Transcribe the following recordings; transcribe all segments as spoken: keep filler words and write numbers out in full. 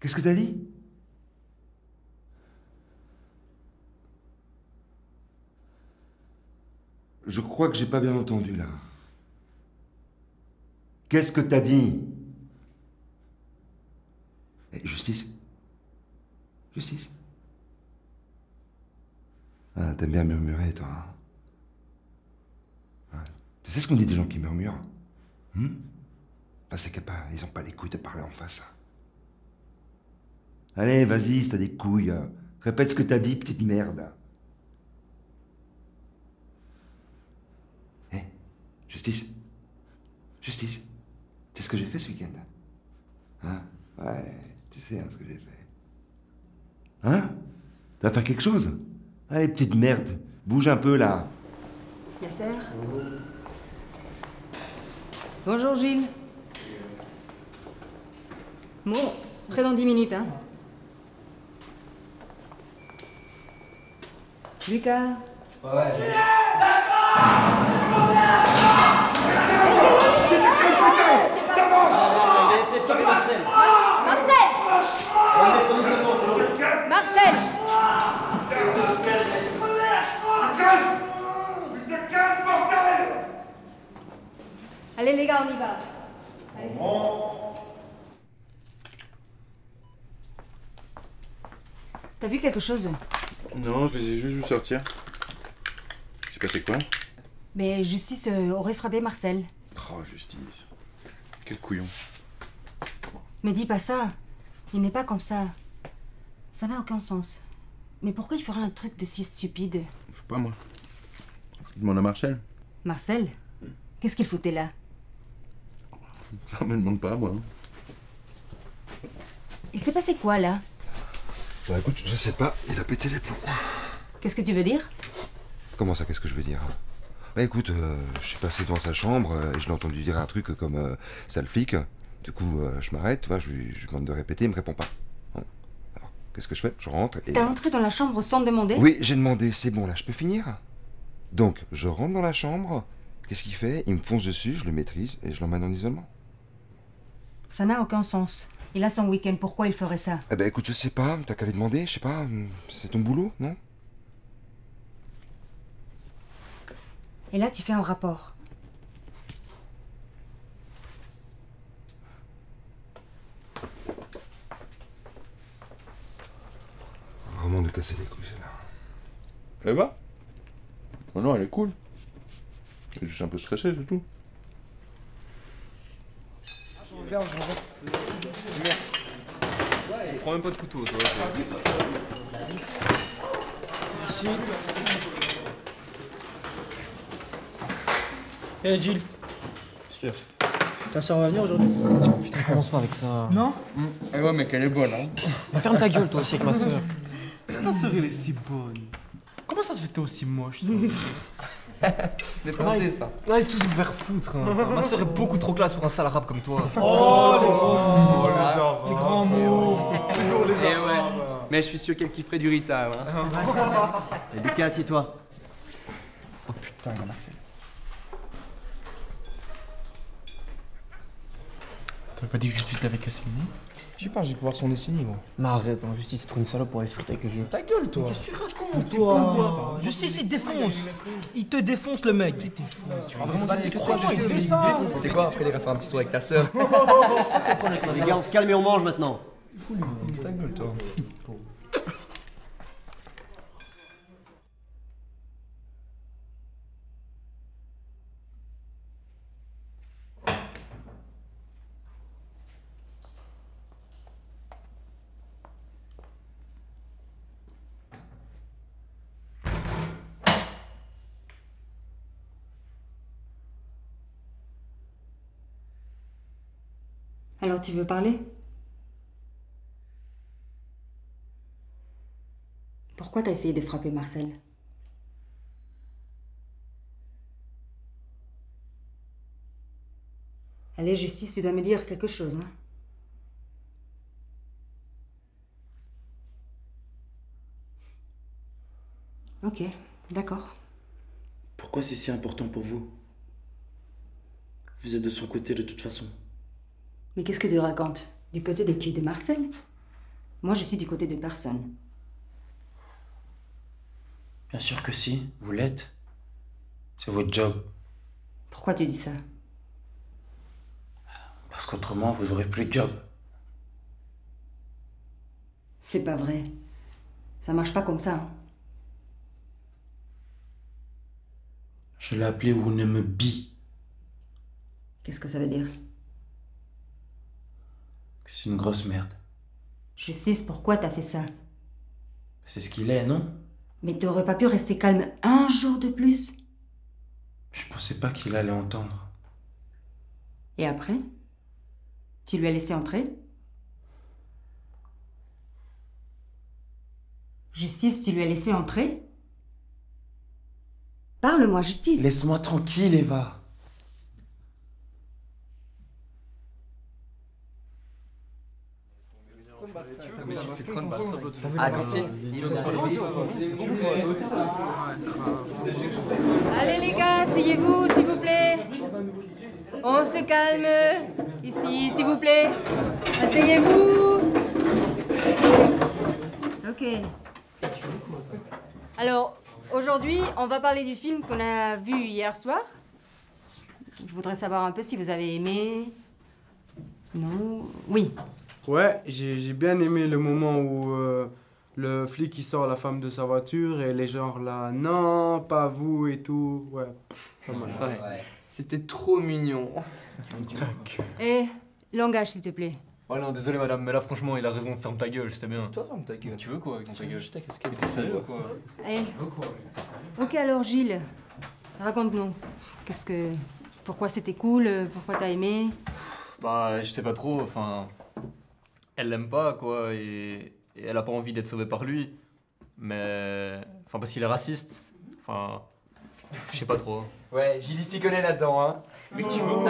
Qu'est-ce que t'as dit? Je crois que j'ai pas bien entendu, là. Qu'est-ce que t'as dit? Eh, justice? Justice? Ah, t'aimes bien murmurer, toi, hein? Ouais. Tu sais ce qu'on dit des gens qui murmurent? Hum? Enfin, c'est capable, ils ont pas les couilles de parler en face. Allez, vas-y, si t'as des couilles. Hein. Répète ce que t'as dit, petite merde. Hé, hey, justice? Justice? Tu sais ce que j'ai fait ce week-end? Hein? Ouais, tu sais hein, ce que j'ai fait. Hein? Tu vas faire quelque chose? Allez, petite merde, bouge un peu là. Yasser? Bonjour Gilles. Bon, près dans dix minutes, hein. Lucas? Ouais. Marcel! Marcel! Allez les gars, on y va. Allez, t'as vu quelque chose? Non, je les ai juste vus sortir. C'est passé quoi? Mais Justice euh, aurait frappé Marcel. Oh, Justice. Quel couillon. Mais dis pas ça. Il n'est pas comme ça. Ça n'a aucun sens. Mais pourquoi il ferait un truc de si stupide? Je sais pas, moi. Demande à Marcel. Marcel? Qu'est-ce qu'il foutait là? Ça me demande pas, moi. Il s'est passé quoi, là? Bah écoute, je sais pas, il a pété les plombs. Qu'est-ce que tu veux dire? Comment ça, qu'est-ce que je veux dire? Bah écoute, euh, je suis passé devant sa chambre euh, et je l'ai entendu dire un truc comme euh, « sale flic ». Du coup, euh, je m'arrête, tu vois, je lui, je lui demande de répéter, il me répond pas. Bon. Alors, qu'est-ce que je fais? Je rentre et... T'es entré dans la chambre sans demander? Oui, j'ai demandé, c'est bon, là, je peux finir? Donc, je rentre dans la chambre, qu'est-ce qu'il fait? Il me fonce dessus, je le maîtrise et je l'emmène en isolement. Ça n'a aucun sens. Il a son week-end, pourquoi il ferait ça? Eh ben écoute, je sais pas, t'as qu'à lui demander, je sais pas, c'est ton boulot, non? Et là, tu fais un rapport. Vraiment de casser les couilles, celle-là. Elle va? Oh non, elle est cool. Elle est juste un peu stressée, c'est tout. Bien, je Merde. Ouais, prends même pas de couteau, toi. Merci. Eh hey, Gilles. Qu'est-ce qu'il y a? Ta soeur va venir aujourd'hui? Putain, commence pas avec ça. Non? Mmh. Eh ouais, mais qu'elle est bonne, hein. Mais ferme ta gueule, toi aussi, avec ma soeur. C'est ta soeur, elle est si bonne. Comment ça se fait que t'es aussi moche, toi? Dépendez, ça. Allez tous vous faire foutre. Hein. Ma soeur est beaucoup trop classe pour un sale arabe comme toi. Oh, les grands, Oh, les grands mots. Toujours les eh ouais. Mais je suis sûr qu'elle kifferait du Rita, hein. Et Lucas, assieds-toi. Oh putain, Marcel. T'avais pas dit que Justice l'avait cassé le nez? Je sais pas, j'ai que voir son dessiné, gros. Mais arrête, en justice, c'est trop une salope pour aller se friter avec le jeu. Ta gueule, toi. Qu'est-ce que tu racontes, toi? Justice, il te défonce. Il te défonce, le mec. Il te défonce. Tu vas vraiment pas dire quoi? C'est quoi, après, il ira faire un petit tour avec ta sœur. Les gars, on se calme et on mange maintenant. Ta gueule, toi. Alors, tu veux parler? Pourquoi t'as essayé de frapper Marcel? Allez, Justice, tu dois me dire quelque chose, hein? Ok, d'accord. Pourquoi c'est si important pour vous? Vous êtes de son côté de toute façon. Mais qu'est-ce que tu racontes? Du côté des culs de Marcel? Moi, je suis du côté de personne. Bien sûr que si, vous l'êtes. C'est votre job. Pourquoi tu dis ça? Parce qu'autrement, vous aurez plus de job. C'est pas vrai. Ça marche pas comme ça. Hein. Je l'ai appelé ou ne me bi. Qu'est-ce que ça veut dire? Que c'est une grosse merde. Justice, pourquoi t'as fait ça? C'est ce qu'il est, non? Mais t'aurais pas pu rester calme un jour de plus? Je pensais pas qu'il allait entendre. Et après? Tu lui as laissé entrer? Justice, tu lui as laissé entrer? Parle-moi, Justice. Laisse-moi tranquille, Eva. Ah, Christine. Allez les gars, asseyez-vous, s'il vous plaît. On se calme. Ici, s'il vous plaît. Asseyez-vous. Ok. Alors, aujourd'hui, on va parler du film qu'on a vu hier soir. Je voudrais savoir un peu si vous avez aimé... Non? Oui. Ouais, j'ai j'ai bien aimé le moment où euh, le flic il sort la femme de sa voiture et les gens là, non, pas vous et tout. Ouais, pas mal. Ouais. C'était trop mignon. Et langage, s'il te plaît. Oh non, désolé madame, mais là franchement, il a raison, ferme ta gueule, c'était bien. Toi, ferme ta gueule. Tu veux quoi avec ton ta gueule? Je ta casquette. T'es sérieux quoi? Allez. Ok, alors Gilles, raconte-nous. Qu'est-ce que... Pourquoi c'était cool? Pourquoi t'as aimé? Bah, je sais pas trop, enfin... Elle l'aime pas, quoi, et... et elle a pas envie d'être sauvée par lui. Mais... Enfin, parce qu'il est raciste. Enfin... Je sais pas trop. Ouais, Gilles s'y connaît là-dedans, hein. Mais tu veux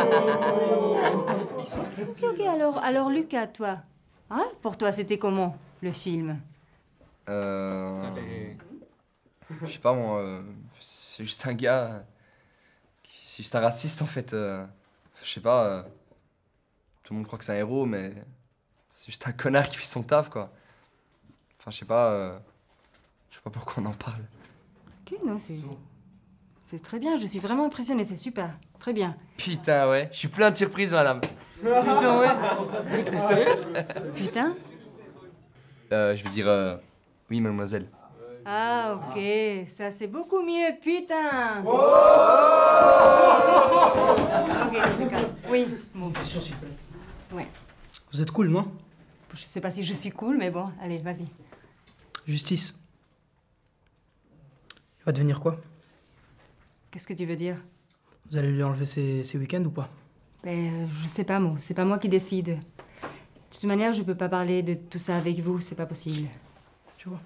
Ok, ok, alors, alors Lucas, toi. Hein? Pour toi, c'était comment, le film? Euh... Je sais pas, moi, euh, c'est juste un gars... qui- C'est juste un raciste, en fait. euh, Je sais pas... euh, Tout le monde croit que c'est un héros, mais... C'est juste un connard qui fait son taf, quoi. Enfin, je sais pas... euh, Je sais pas pourquoi on en parle. Ok, non, c'est... C'est très bien, je suis vraiment impressionnée, c'est super. Très bien. Putain, ouais. Je suis plein de surprises, madame. Putain, ouais. T'es sérieux? Putain? Euh, je veux dire... euh, Oui, mademoiselle. Ah, ok, ça c'est beaucoup mieux, putain! Ok, c'est calme. Oui, bon. Question, s'il te plaît. Ouais. Vous êtes cool, non? Je sais pas si je suis cool, mais bon, allez, vas-y. Justice. Il va devenir quoi? Qu'est-ce que tu veux dire? Vous allez lui enlever ses, ses week-ends ou pas? Ben, euh, je sais pas, moi. C'est pas moi qui décide. De toute manière, je peux pas parler de tout ça avec vous, c'est pas possible. Tu vois?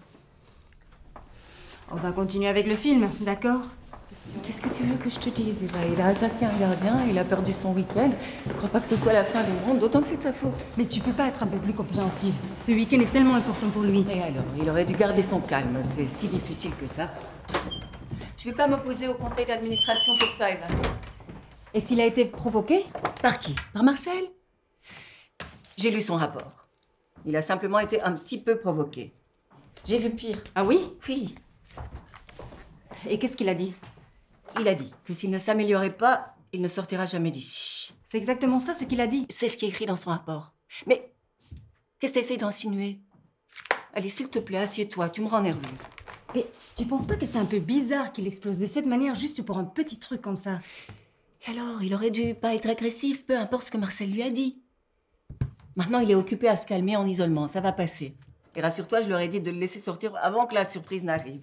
On va continuer avec le film, d'accord? Qu'est-ce que tu veux que je te dise, Eva? Il a attaqué un gardien, il a perdu son week-end. Je crois pas que ce soit la fin du monde, d'autant que c'est de sa faute. Mais tu peux pas être un peu plus compréhensive. Ce week-end est tellement important pour lui. Et alors, il aurait dû garder son calme. C'est si difficile que ça. Je vais pas m'opposer au conseil d'administration pour ça, Eva. Et s'il a été provoqué? Par qui? Par Marcel? J'ai lu son rapport. Il a simplement été un petit peu provoqué. J'ai vu pire. Ah oui? Oui. Et qu'est-ce qu'il a dit? Il a dit que s'il ne s'améliorait pas, il ne sortira jamais d'ici. C'est exactement ça ce qu'il a dit. C'est ce qui est écrit dans son rapport. Mais qu'est-ce que tu essaies d'insinuer? Allez, s'il te plaît, assieds-toi, tu me rends nerveuse. Mais tu penses pas que c'est un peu bizarre qu'il explose de cette manière juste pour un petit truc comme ça? Et alors, il aurait dû pas être agressif, peu importe ce que Marcel lui a dit. Maintenant, il est occupé à se calmer en isolement, ça va passer. Et rassure-toi, je leur ai dit de le laisser sortir avant que la surprise n'arrive.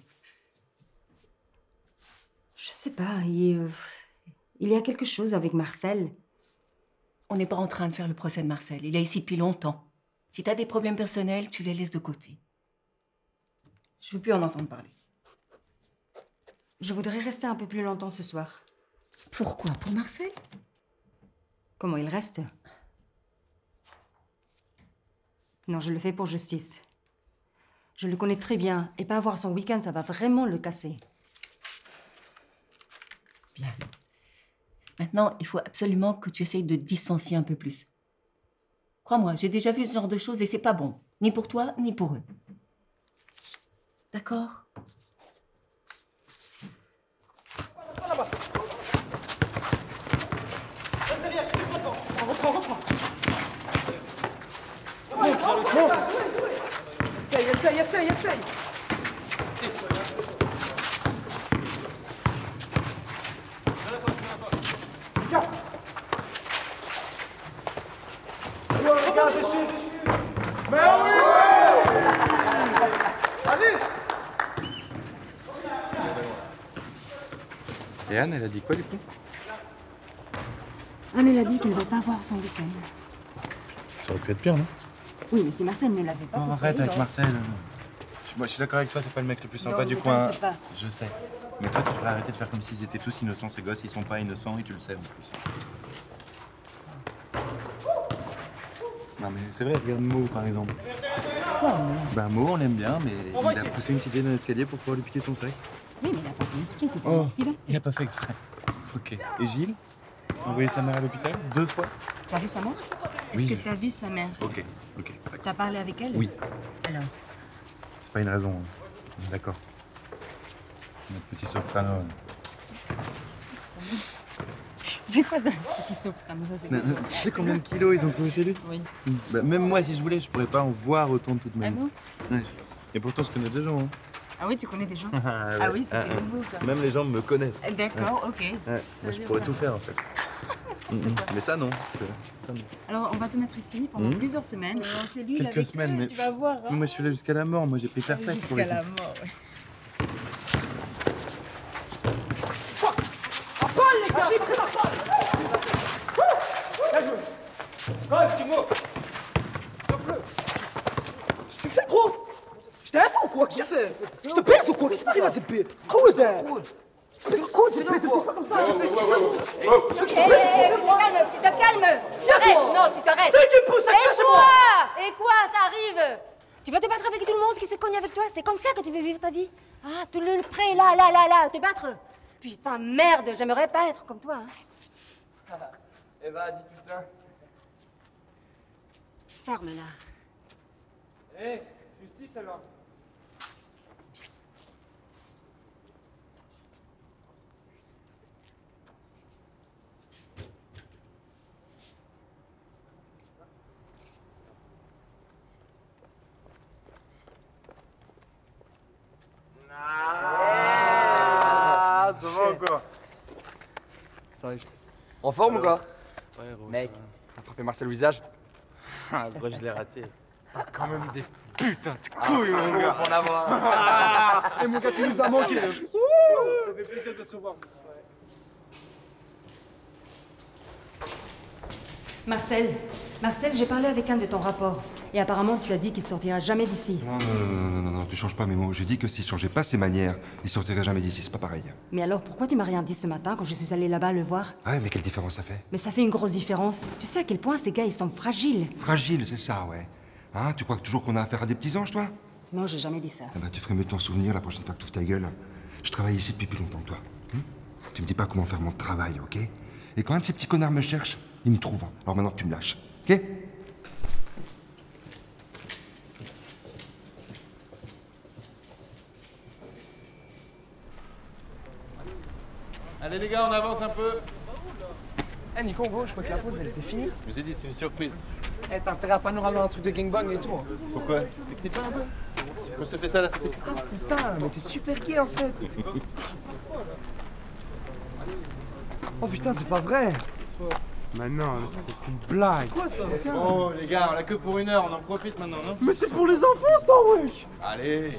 Je sais pas, il, euh, il y a quelque chose avec Marcel. On n'est pas en train de faire le procès de Marcel, il est ici depuis longtemps. Si t'as des problèmes personnels, tu les laisses de côté. Je veux plus en entendre parler. Je voudrais rester un peu plus longtemps ce soir. Pourquoi? Pour Marcel? Comment il reste? Non, je le fais pour justice. Je le connais très bien, et pas avoir son week-end, ça va vraiment le casser. Bien. Maintenant, il faut absolument que tu essayes de te distancier un peu plus. Crois-moi, j'ai déjà vu ce genre de choses et c'est pas bon. Ni pour toi, ni pour eux. D'accord? Essaye, essaye, essaye, essaye. Regarde. Regarde dessus, dessus. Mais oui! Allez! Et Anne, elle a dit quoi du coup? Anne, elle a dit qu'elle va pas voir son week-end. Ça aurait pu être pire, non? Oui, mais si Marcel ne l'avait pas Non, poussé, arrête avec alors- Marcel. Moi, je suis d'accord avec toi, c'est pas le mec le plus sympa Non, du vous coin. connaissez pas. Je sais. Mais toi, tu devrais arrêter de faire comme s'ils étaient tous innocents, ces gosses. Ils sont pas innocents et tu le sais en plus. Non, mais c'est vrai, regarde Mo par exemple. Quoi, Mo? Bah, Mo, on l'aime bien, mais il a poussé une petite vieille dans l'escalier pour pouvoir lui piquer son sac. Oui, mais il n'a pas fait l'esprit, c'était Oh. un accident. Il a pas fait exprès. Ok. Et Gilles? Envoyé sa mère à l'hôpital deux fois? T'as vu sa mère? Est-ce Oui, que je- t'as vu sa mère? Ok, ok. T'as parlé avec elle? Oui. Alors? C'est pas une raison. hein. D'accord. Notre petit soprano. C'est quoi ça? Petit soprano, ça c'est quoi? Tu sais combien de kilos ils ont trouvé chez lui? Oui. Bah, même moi, si je voulais, je pourrais pas en voir autant de toute ma Ah vie. bon? Ouais. Et pourtant, je connais des gens. Hein. Ah oui, tu connais des gens? Ah, Ah ouais. oui, ça c'est Ah, nouveau ça. Même les gens me connaissent. Euh, D'accord, ok. Ouais. Moi, je veut pourrais dire tout faire en fait. Mm, mm. Mais ça, non. Ça, non. Alors, on va te mettre ici pendant Mhm. plusieurs semaines. Et on s'est lu Quelques avec semaines, eux, mais. tu vas voir. Hein. Moi, je suis là jusqu'à la mort. Moi, j'ai pris perpète pour Jusqu'à ici. la mort, ouais. Ouais, petit mot. Qu'est-ce que tu fais, gros? Je t'ai un fou ou quoi? Qu'est-ce que tu fais? Je te pèse ou quoi? Qu'est-ce qui t'arrive à ces pées? Quoi, t'es? Quoi, c'est pèse? C'est pas comme ça. Je fais ce que tu fais. Hé, tu te calmes, tu te calmes. Arrête, non, tu t'arrêtes. C'est qui pousse ça? Et quoi? Et quoi? Ça arrive. Tu vas te battre avec tout le monde qui se cogne avec toi? C'est comme ça que tu veux vivre ta vie? Ah, tout le prêt, là, là, là, là, te battre? Putain, merde, j'aimerais pas être comme toi. Hein. Eva, dis putain. Ferme-la. Hé, justice, elle va. Ah, ça va ou quoi? Ça arrive. En forme ou quoi? Ouais, gros. Mec, t'as frappé Marcel au visage? Ah, gros, je l'ai raté. Ah, quand même des putains de couilles, mon gars. Faut en avoir. Ah, et mon gars, tu nous as manqué. Ça fait plaisir de te revoir. Marcel, Marcel, j'ai parlé avec un de ton rapport. Et apparemment, tu as dit qu'il sortira jamais d'ici. Non, non, non, non, non, non, tu changes pas mes mots. J'ai dit que s'il changeait pas ses manières, il sortirait jamais d'ici, c'est pas pareil. Mais alors, pourquoi tu m'as rien dit ce matin quand je suis allée là-bas le voir? Ouais, mais quelle différence ça fait? Mais ça fait une grosse différence. Tu sais à quel point ces gars, ils sont fragiles. Fragile, c'est ça, ouais. Hein, tu crois que toujours qu'on a affaire à des petits anges, toi? Non, j'ai jamais dit ça. Eh ben, tu ferais mieux de t'en souvenir la prochaine fois que tu ouvres ta gueule. Je travaille ici depuis plus longtemps que toi. Hein? Tu me dis pas comment faire mon travail, ok? Et quand un de ces petits connards me cherche, il me trouve. Alors maintenant, tu me lâches, ok? Allez les gars, on avance un peu. Eh Nico, gros, je crois que la pause elle était finie. Je vous ai dit, c'est une surprise. Eh, t'as intérêt à pas nous ramener un truc de gangbang et tout. Hein. Pourquoi? T'excites pas un peu? Quand je te fais ça, là, c'était Ah putain, mais t'es super gay en fait. Oh putain, c'est pas vrai. Mais non, c'est c'est une blague. Quoi ça? Putain. Oh, les gars, on a que pour une heure, on en profite maintenant, non? Mais c'est pour les enfants, ça, wesh. Allez.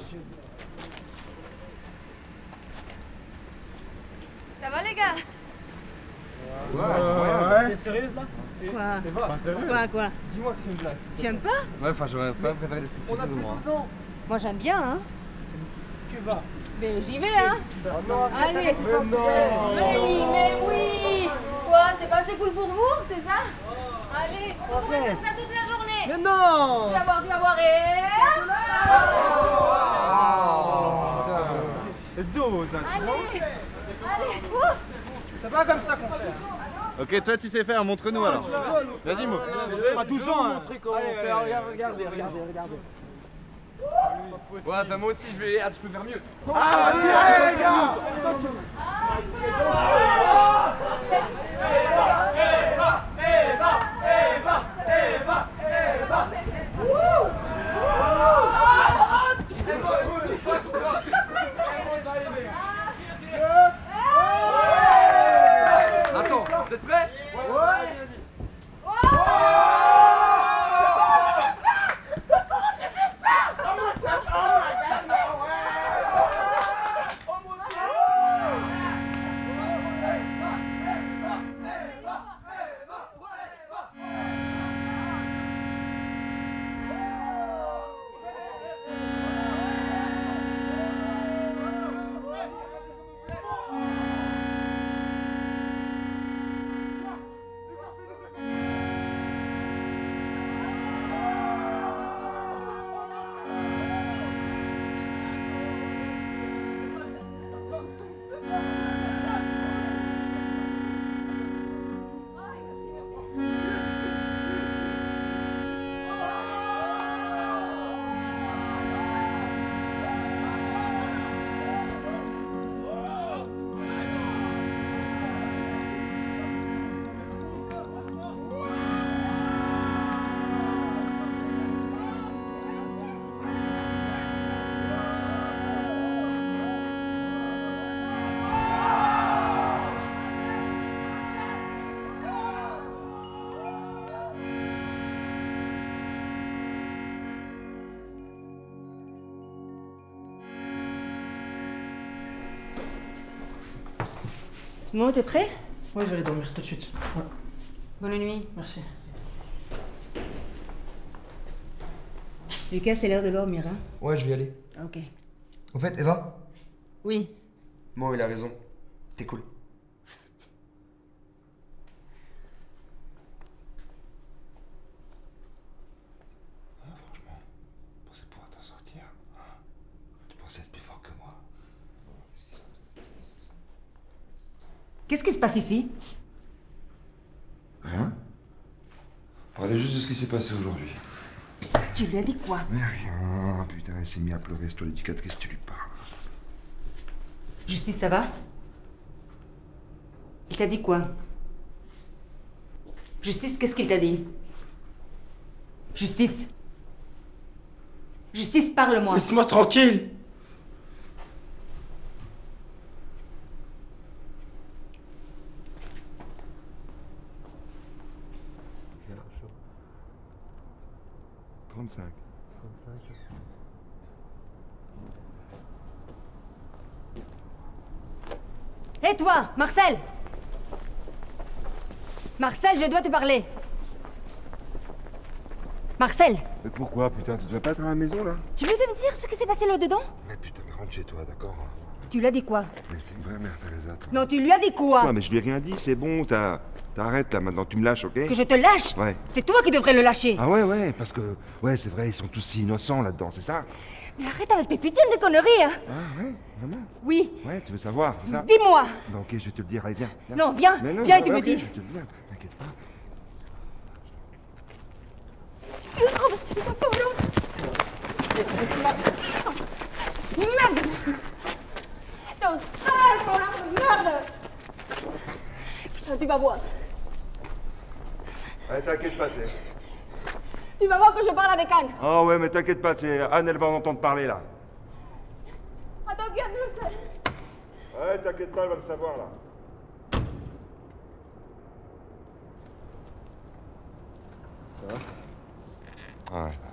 Ça va, les gars? Ouais, ouais. T'es sérieuse là? Quoi? T'es pas sérieux? Quoi, quoi? Dis-moi que c'est une blague. Tu aimes pas? Ouais, enfin, j'aurais pas préféré laisser On petit a ça au plus moins. dix ans. Moi, j'aime bien, hein? Tu vas. Mais j'y vais, hein? Oh non, Allez! mais non. Mais oui, mais oui! Quoi? C'est pas assez cool pour vous, c'est ça? Allez, on pourrait faire ça toute la journée! Mais non. Tu vas voir, tu vas voir, et... C'est dos, ça, tu vois. Allez! Allez! Ouh. C'est pas comme ça qu'on fait. Ah non? Ok, toi tu sais faire, montre-nous alors. Vas-y, Mo. À douze ans, montrer comment on fait. Regarde, regardez, regardez, regardez. Ouais, bah moi aussi je vais. Ah, je peux faire mieux. Ah, vas-y, allez, les gars. Attends, vous êtes prêts? Ouais. Mo, t'es prêt? Ouais, je vais aller dormir tout de suite. Ouais. Bonne nuit. Merci. Lucas, c'est l'heure de dormir, hein? Ouais, je vais y aller. Ok. Au fait, Eva? Oui. Mo, il a raison. T'es cool. Franchement, tu pensais pouvoir t'en sortir? Tu pensais être plus fort que moi? Qu'est-ce qui se passe ici? Rien. Parlez juste de ce qui s'est passé aujourd'hui. Tu lui as dit quoi? Mais rien, putain, elle s'est mise à pleurer, c'est toi l'éducatrice, tu lui parles. Justice, ça va? Il t'a dit quoi? Justice, qu'est-ce qu'il t'a dit? Justice. Justice, parle-moi. Laisse-moi tranquille. trente-cinq. Hé hey, toi, Marcel! Marcel, je dois te parler. Marcel! Mais pourquoi, putain? Tu devais pas être à la maison, là? Tu peux me dire ce qui s'est passé là-dedans? Mais putain, mais rentre chez toi, d'accord? Tu lui as dit quoi? Mais c'est une vraie merde, Teresa, toi. Non, tu lui as dit quoi? Ouais, mais je lui ai rien dit, c'est bon, t'as... T'arrêtes, là, maintenant, tu me lâches, ok? Que je te lâche? Ouais. C'est toi qui devrais le lâcher. Ah ouais, ouais, parce que... Ouais, c'est vrai, ils sont tous si innocents, là-dedans, c'est ça? Mais arrête avec tes putains de conneries, hein! Ah ouais, vraiment? Oui. Ouais, tu veux savoir, c'est ça? Dis-moi! Bah ok, je vais te le dire, allez, viens. viens. Non, viens, Mais non, viens et bah, tu me ok, dis. Je te le dis, t'inquiète pas. Merde! Ton sale, ton la merde! Putain, tu vas voir. Allez, t'inquiète pas, c'est... Tu vas voir que je parle avec Anne. Ah ouais, mais t'inquiète pas, c'est... Anne, elle va en entendre parler, là. Attends, qui Anne le sait. Ouais, t'inquiète pas, elle va le savoir, là. Ça va? Ouais.